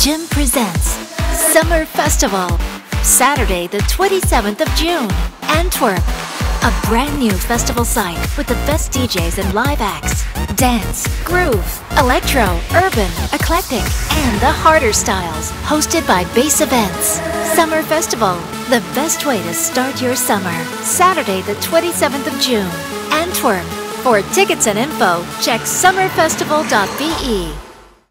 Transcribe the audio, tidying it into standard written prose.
Gym presents Summer Festival, Saturday the 27th of June, Antwerp. A brand new festival site with the best DJs and live acts. Dance, groove, electro, urban, eclectic, and the harder styles. Hosted by Bass Events. Summer Festival, the best way to start your summer. Saturday the 27th of June, Antwerp. For tickets and info, check summerfestival.be.